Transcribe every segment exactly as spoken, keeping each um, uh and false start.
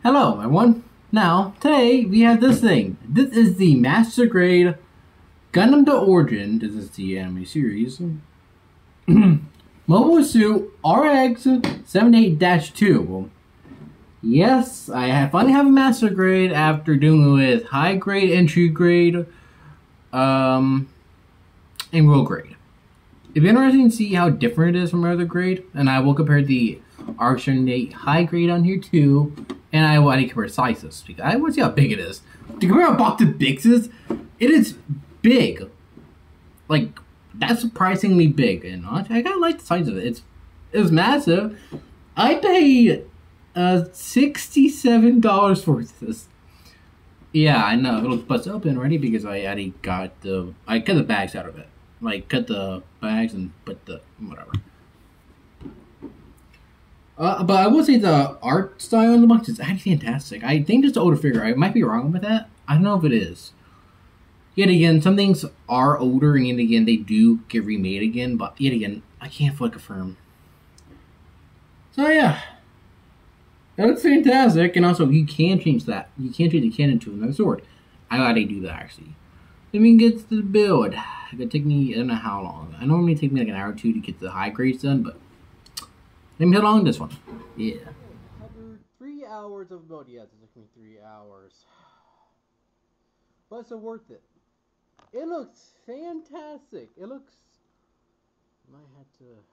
Hello, everyone. Now, today we have this thing. This is the Master Grade Gundam the Origin. This is the anime series. Mobile Suit R X seventy-eight two. Yes, I have finally have a Master Grade after doing with High Grade, Entry Grade, um, and World Grade. It'd be interesting to see how different it is from other grade, and I will compare the R X seventy-eight High Grade on here too. And I want to compare sizes because I want to see how big it is. To compare how Bach to Bix is, it is big. Like, that's surprisingly big. And honestly, I kind of like the size of it. It's it was massive. I paid uh sixty-seven dollars for this. Yeah, I know it'll bust open already because I already got the I cut the bags out of it. Like cut the bags and put the whatever. Uh, but I will say the art style in the box is actually fantastic. I think it's an older figure. I might be wrong with that. I don't know if it is. Yet again, some things are older, and yet again, they do get remade again. But yet again, I can't fully confirm. So yeah, that looks fantastic. And also, you can change that. You can change the cannon to another sword. I thought they do that actually. Let me get to the build. It could take me I don't know how long. I normally take me like an hour or two to get the high grades done, but. Let me hit on this one. Yeah. After three hours of build, yes, it took me three hours. But it's worth it. It looks fantastic. It looks. I might have to.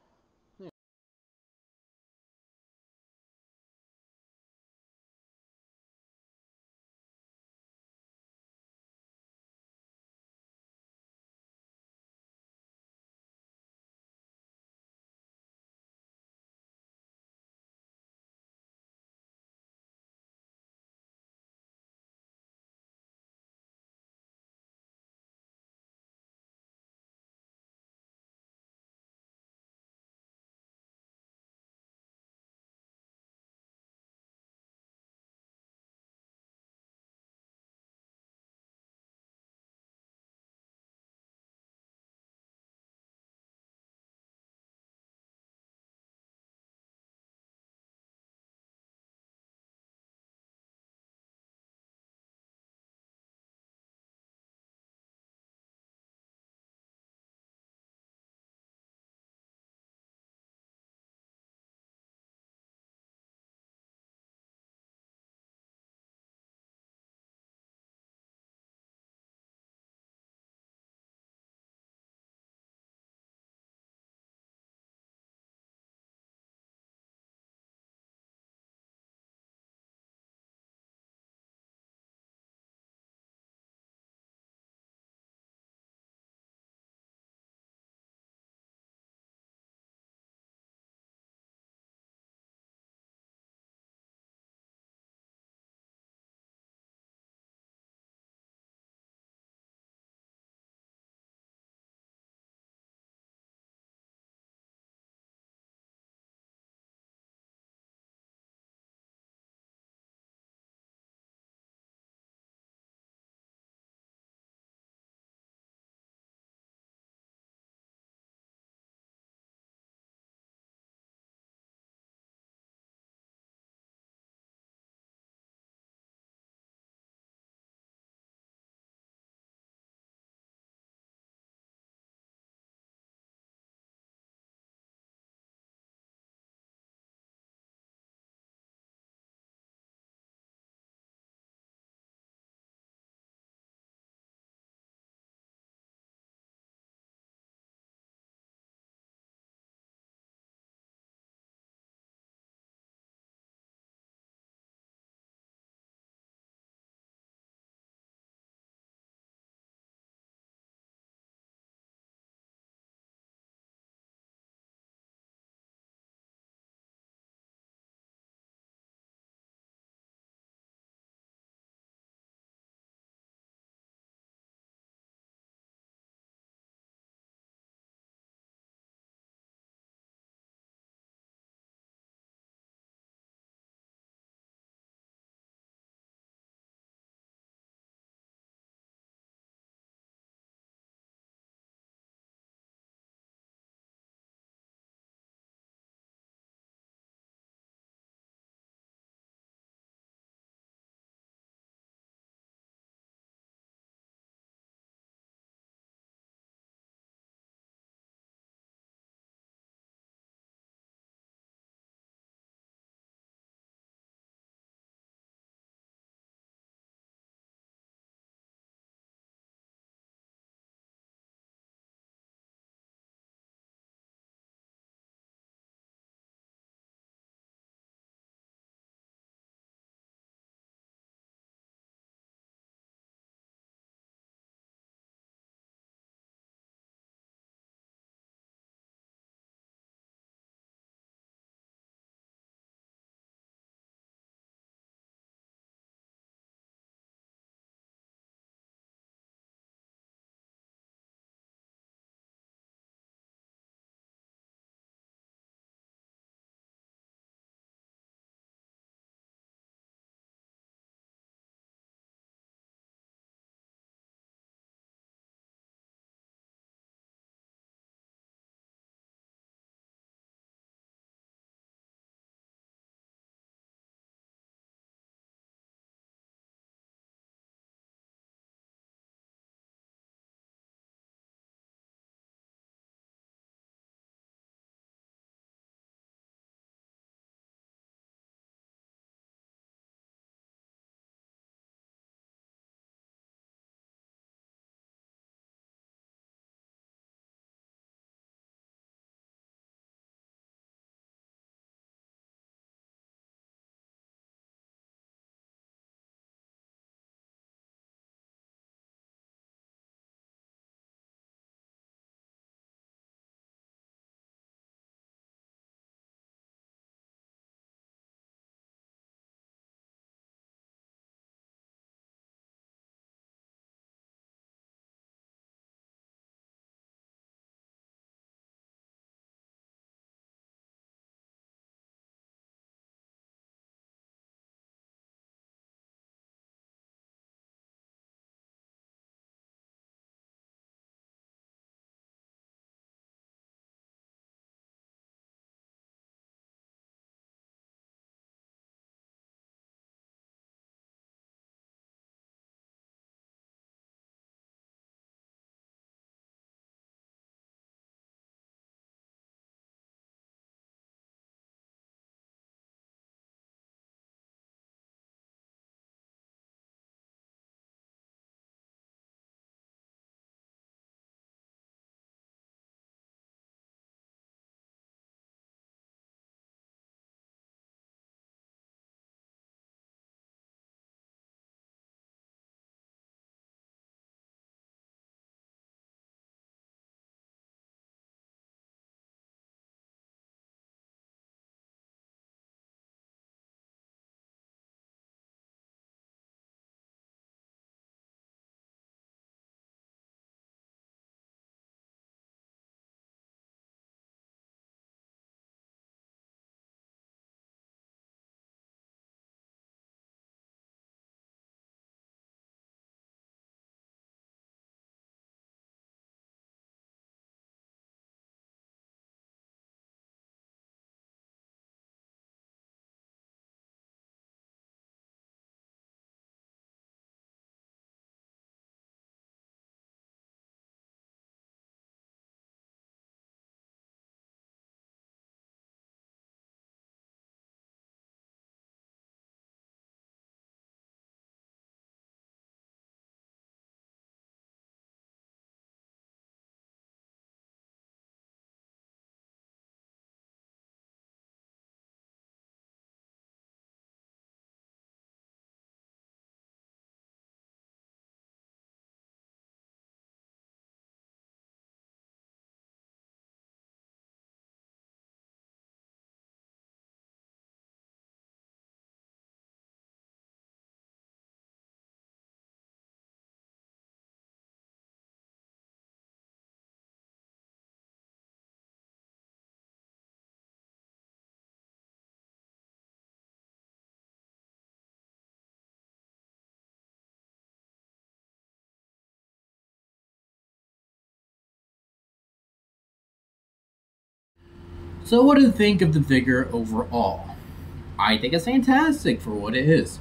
So what do you think of the figure overall? I think it's fantastic for what it is.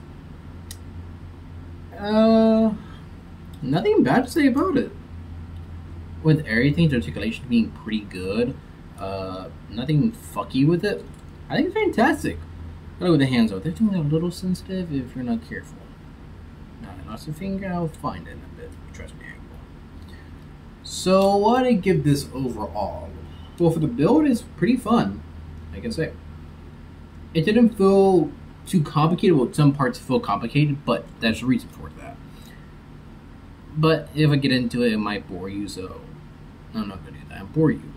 Uh, nothing bad to say about it. With everything, the articulation being pretty good, uh, nothing fucky with it. I think it's fantastic. Look with the hands out. They're doing a little sensitive if you're not careful. Now I lost a finger, I'll find it in a bit. Trust me, I will. So what do I give this overall? Well, for the build, it's pretty fun, I can say. It didn't feel too complicated. Well, some parts feel complicated, but there's a reason for that. But if I get into it, it might bore you, so I'm not gonna do that. I'll bore you.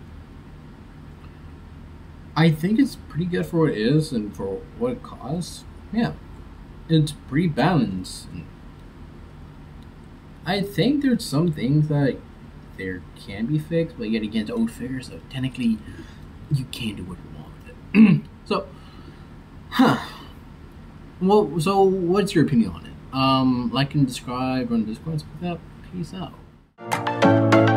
I think it's pretty good for what it is and for what it costs. Yeah, it's pretty balanced. I think there's some things that there can be fixed, but yet again, it's old figures, so technically you can't do what you want with it. So, huh. Well, so what's your opinion on it? Um, like and subscribe on Discord. Peace out.